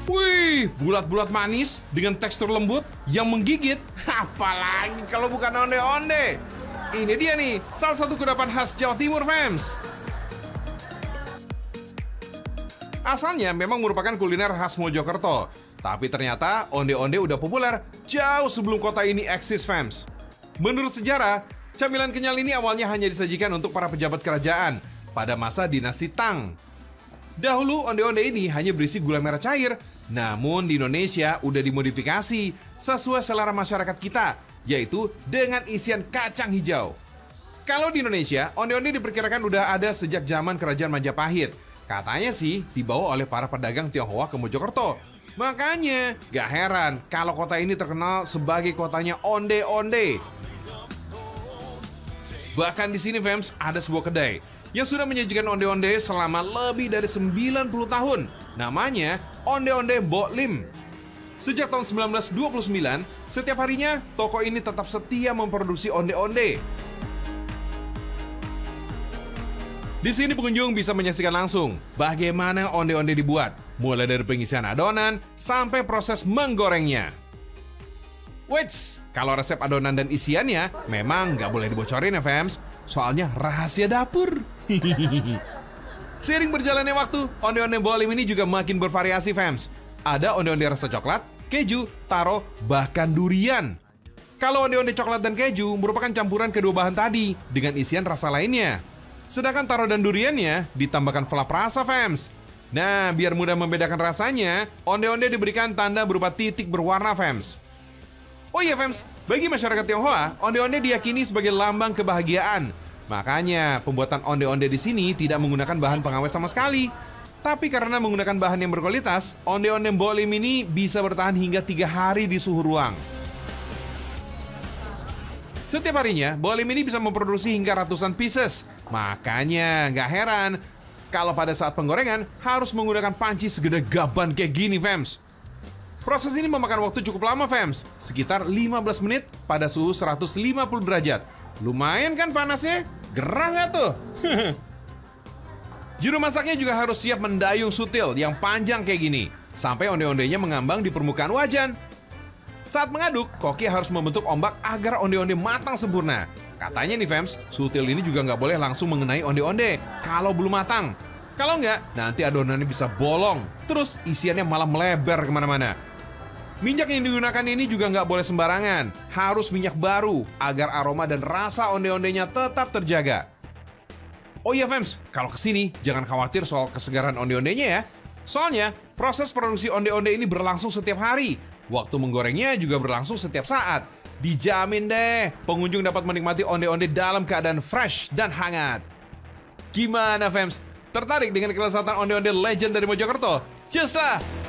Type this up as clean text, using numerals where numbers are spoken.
Wih, bulat-bulat manis dengan tekstur lembut yang menggigit. Apalagi kalau bukan onde-onde. Ini dia nih, salah satu kudapan khas Jawa Timur, fams. Asalnya memang merupakan kuliner khas Mojokerto, tapi ternyata onde-onde udah populer jauh sebelum kota ini eksis, fams. Menurut sejarah, camilan kenyal ini awalnya hanya disajikan untuk para pejabat kerajaan pada masa dinasti Tang. Dahulu onde-onde ini hanya berisi gula merah cair, namun di Indonesia udah dimodifikasi sesuai selera masyarakat kita, yaitu dengan isian kacang hijau. Kalau di Indonesia, onde-onde diperkirakan udah ada sejak zaman Kerajaan Majapahit. Katanya sih dibawa oleh para pedagang Tionghoa ke Mojokerto. Makanya gak heran kalau kota ini terkenal sebagai kotanya onde-onde. Bahkan di sini, fams, ada sebuah kedai yang sudah menyajikan onde-onde selama lebih dari 90 tahun. Namanya Onde-Onde Mbok Lim. Sejak tahun 1929, setiap harinya toko ini tetap setia memproduksi onde-onde. Di sini pengunjung bisa menyaksikan langsung bagaimana onde-onde dibuat, mulai dari pengisian adonan sampai proses menggorengnya. Wits, kalau resep adonan dan isiannya memang nggak boleh dibocorin ya, fams. Soalnya rahasia dapur. Seiring berjalannya waktu, onde-onde Mbok Lim ini juga makin bervariasi, fams. Ada onde-onde rasa coklat, keju, taro, bahkan durian. Kalau onde-onde coklat dan keju merupakan campuran kedua bahan tadi dengan isian rasa lainnya. Sedangkan taro dan duriannya ditambahkan velap rasa, fams. Nah, biar mudah membedakan rasanya, onde-onde diberikan tanda berupa titik berwarna, fams. Oh iya, fams, bagi masyarakat Tionghoa, onde-onde diyakini sebagai lambang kebahagiaan. Makanya, pembuatan onde-onde di sini tidak menggunakan bahan pengawet sama sekali. Tapi karena menggunakan bahan yang berkualitas, onde-onde Mbok Lim ini bisa bertahan hingga 3 hari di suhu ruang. Setiap harinya, Mbok Lim ini bisa memproduksi hingga ratusan pieces. Makanya, nggak heran kalau pada saat penggorengan harus menggunakan panci segede gaban kayak gini, fams. Proses ini memakan waktu cukup lama, fams, sekitar 15 menit pada suhu 150 derajat. Lumayan kan panasnya? Gerah nggak tuh? Juru masaknya juga harus siap mendayung sutil yang panjang kayak gini, sampai onde-ondenya mengambang di permukaan wajan. Saat mengaduk, koki harus membentuk ombak agar onde-onde matang sempurna. Katanya nih, fams, sutil ini juga nggak boleh langsung mengenai onde-onde kalau belum matang. Kalau nggak, nanti adonannya bisa bolong, terus isiannya malah melebar kemana-mana. Minyak yang digunakan ini juga nggak boleh sembarangan, harus minyak baru agar aroma dan rasa onde-ondenya tetap terjaga. Oh iya, fams, kalau kesini jangan khawatir soal kesegaran onde-ondenya ya. Soalnya proses produksi onde-onde ini berlangsung setiap hari. Waktu menggorengnya juga berlangsung setiap saat. Dijamin deh, pengunjung dapat menikmati onde-onde dalam keadaan fresh dan hangat. Gimana, fams? Tertarik dengan kelezatan onde-onde legend dari Mojokerto? Cus lah!